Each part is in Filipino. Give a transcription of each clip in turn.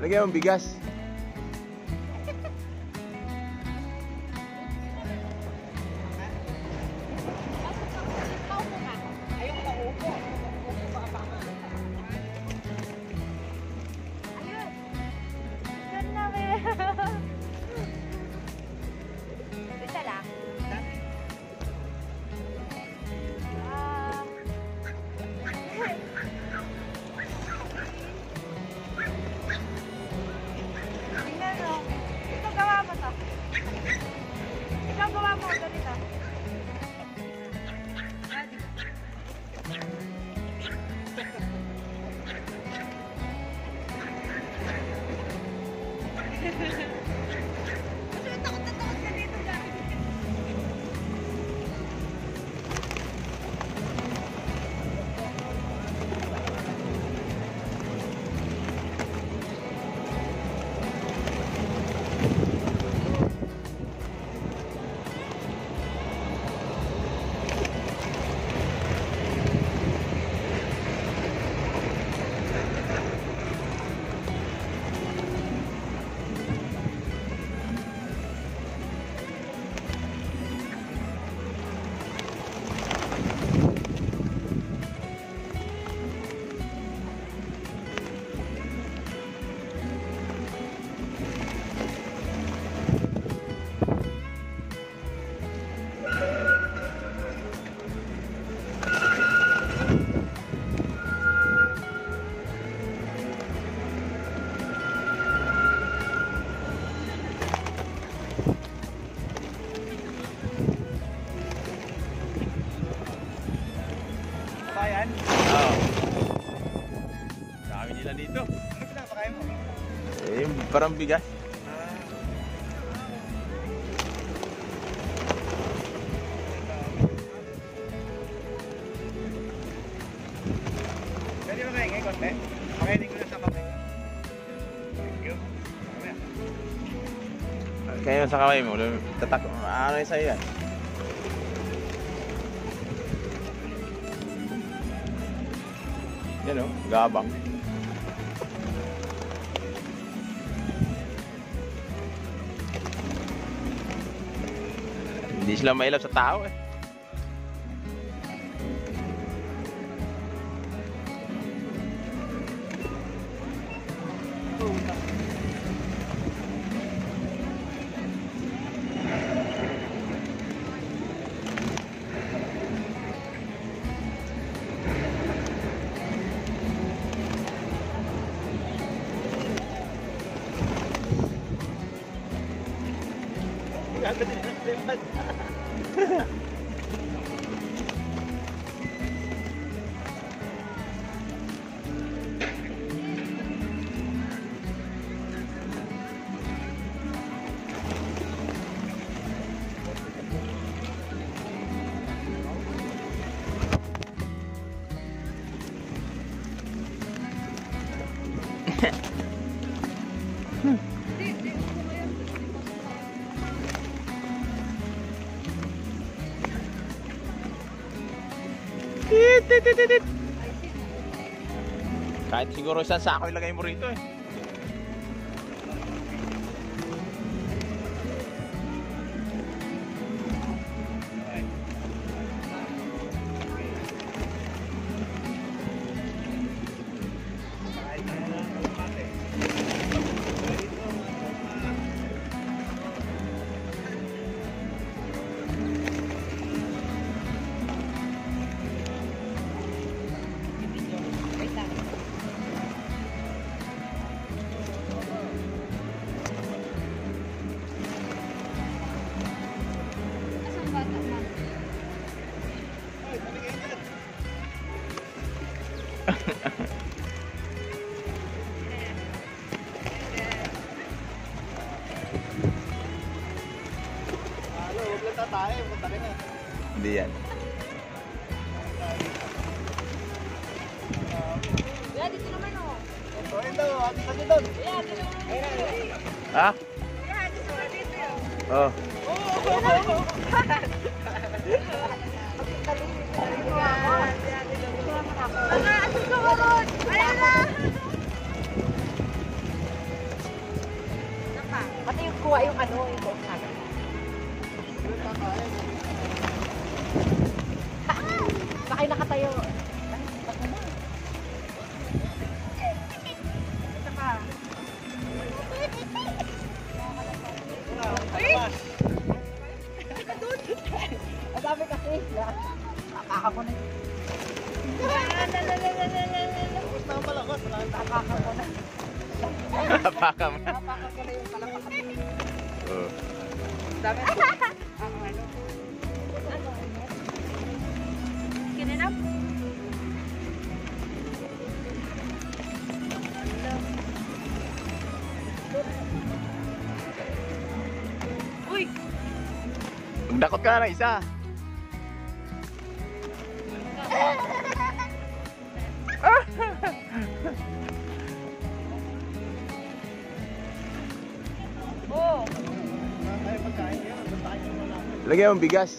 Lagyan mong bigas. Dito. Ano pinapakain mo? Eh, parang bigas. Pwede mo kayo konti? Pakainin ko na sa kamay. Thank you. Kaya sa kamay mo, tatak, ano yung sa'yo yan? Yan o, gabang. Hindi sila mailap sa tao eh. Kahit siguro isang sako ilagay mo rito eh. Hindi yan. Yeah, dito naman oh. Ito, ate sa doon. Yeah, dito naman. Ha? Yeah, dito naman dito. Oh. kuha yung ano, yung box natin. Bakit nakatayo? Ito pa. Ang dami kasi. Napaka ko na. Tapos na ang malakot. Napaka ko na. Napaka mo. Napaka ko na yung palapakan. Oh. Dami. Ano? Kinanap? Uy! Magdakot ka na ng isa. Oh! Ay, pagkain yan. Basta tayo wala. Lagyan mong bigas.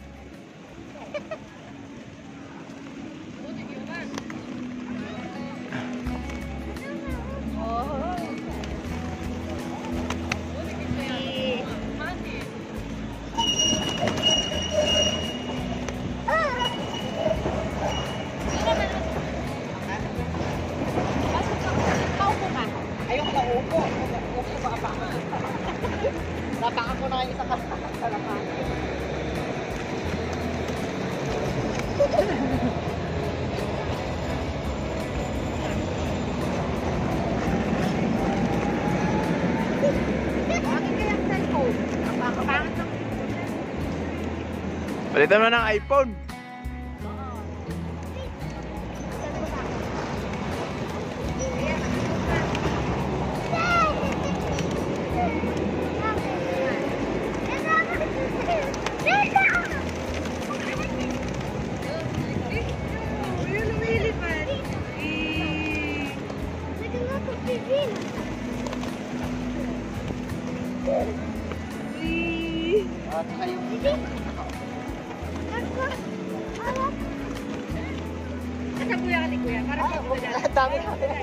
Ayoko na upo. Upo ba pa? Napaka ko na yung isa ka. Bakit kaya ang cellphone? Napakapangit ng Palitan mo ng iPhone. At kayo. Nasa kuya ka ni kuya. Para sa kuya. Dami.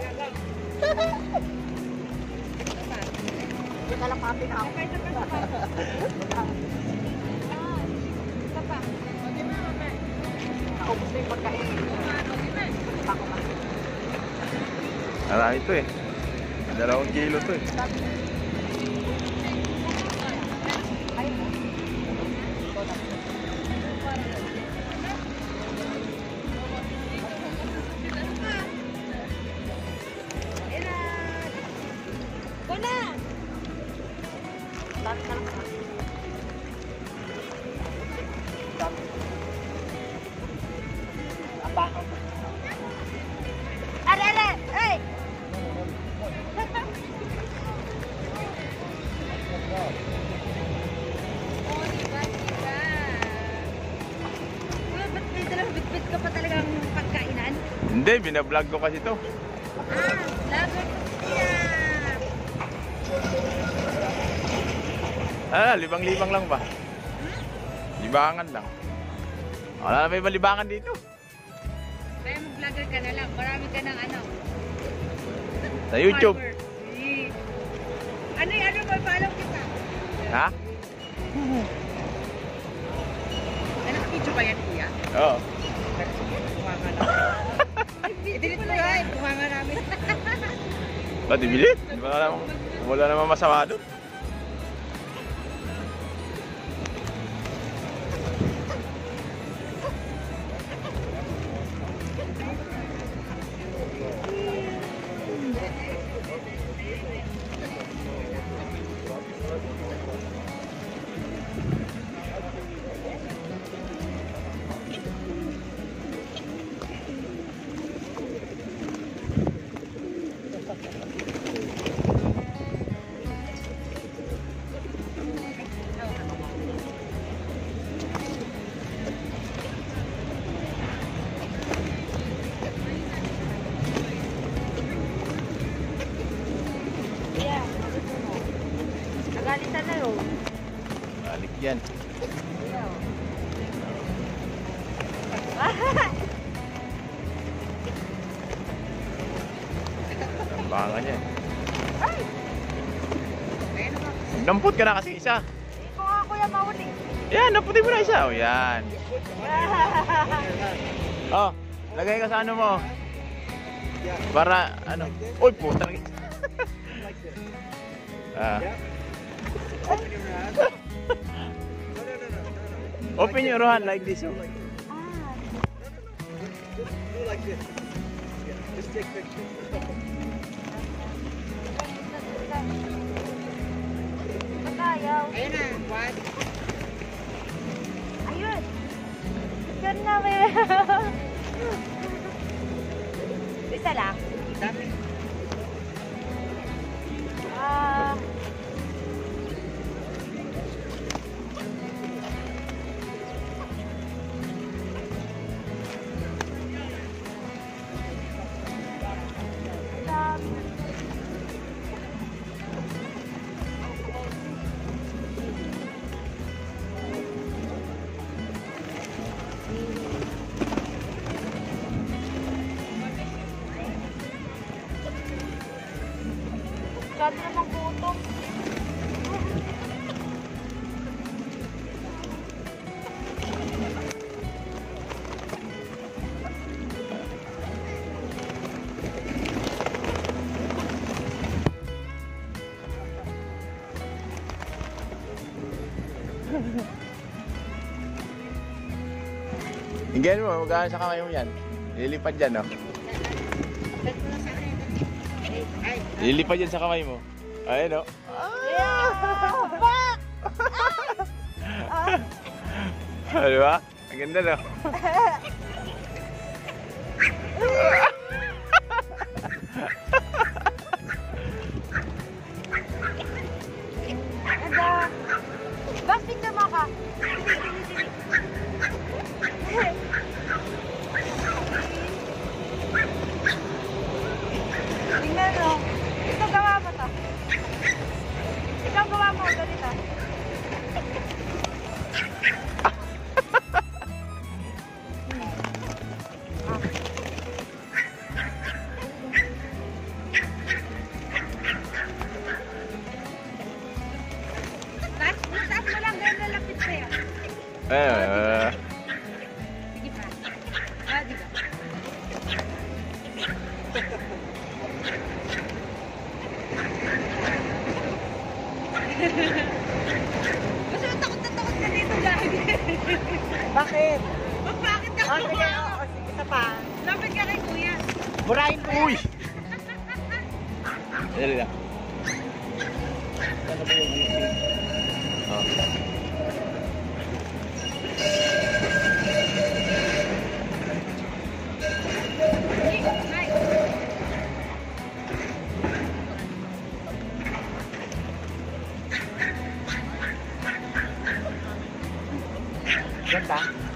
Yung kalapati na ako. Naubos na yung pagkain. Marami ito eh. 2 kilo to eh. Ka pa talagang pagkainan? Hindi, binablog ko kasi to. Lagot siya! Libang-libang lang ba? Libangan lang. Wala na may malibangan dito. Kaya mag-vlogger ka na lang. Marami ka ng ano. Sa YouTube. Ano yung ano? Follow kita. Ha? Nakaka-video ba yan, kuya? Oo. Kumanga namin. I-delete mo yan. Kumanga namin. Ba't ibilit? Wala namang masama doon. Nagalitan na yun. Balik yan. Tambangan yan. Ay! Ayan naman. Namput ka na kasi isa. Kung nga kuya mahuli. Yan, namputin mo na isa. O, yan. Oh, lagay ka sa ano mo. Para, ano. Uy, puta. Ah. Open your hand like this. Oh. Do like this. Yeah, just take pictures. Ayaw. Ayun na, what? Ayun. Diyan na may... Isa lang. Dami. Ah... Masyado namang gutom. Hinggan mo, magkano sa kamay mo yan. Lilipad dyan, no? Lilipad dyan sa kamay mo. Ayun, no? Di ba? Ang ganda, no? Ganda. Bas, picture mo ka. Tingnan mo. Ito gawa mo to. Ikaw gawa mo. Ganito. Taas mo lang. Ganyan na lapit sa'yo. Sige pa. Ah, di ba? Mas takot na takot ka dito, Gagi. Bakit? Bakit ka Ah, sige, kumawa? oh, sige, isa pa. Lapit ka kay kuya. Burahin mo. Uy! Dali lang. Oh. Ganda.